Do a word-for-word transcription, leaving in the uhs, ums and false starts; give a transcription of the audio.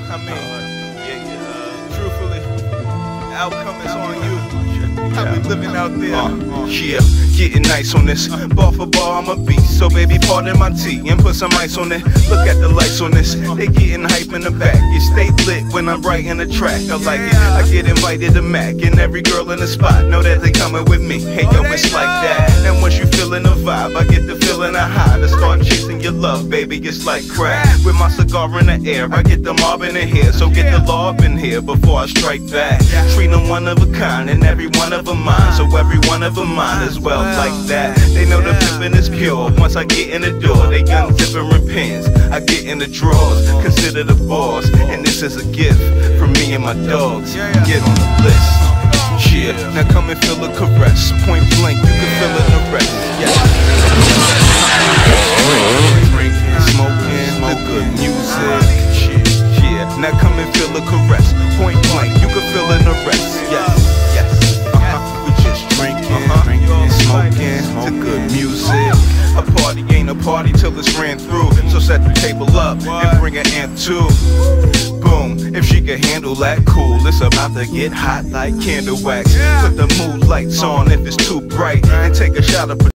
I mean, yeah, yeah, uh, truthfully, the outcome is on you. How we living out there? Uh, uh, yeah, getting nice on this. Bar for bar, I'm a beast. So baby, pardon my tea and put some ice on it. Look at the lights on this. They getting hype in the back. You stay lit when I'm writing the track. I like it. I get invited to Mac, and every girl in the spot know that they coming with me. Hey yo, it's like that. And once you feeling the vibe, I get the feeling of high to start chasing your love, baby. It's like crack. With my cigar in the air, I get the mob in the hair. So get the law up in here before I strike back. Treat them one of a kind, and every one of them mine. So every one of them mine as well, like that. They know the pimpin' is pure. Once I get in the door, they gun zippering pins. I get in the drawers, consider the boss, and this is a gift from me and my dogs. Get on the list. Yeah, now come and feel a caress. Point blank, you can feel an arrest. Yeah. Drinking, smoking, the good music. Yeah, now come and feel a caress. Point blank, you can feel an arrest. Yes, yes. Uh-huh. We just drinking, uh-huh. drinking, smoking, the good music. A party ain't a party till it's ran through. So set the table up and bring an amp too. Boom, if she can handle that, cool. It's about to get hot like candle wax. Put the mood lights on if it's too bright, and take a shot of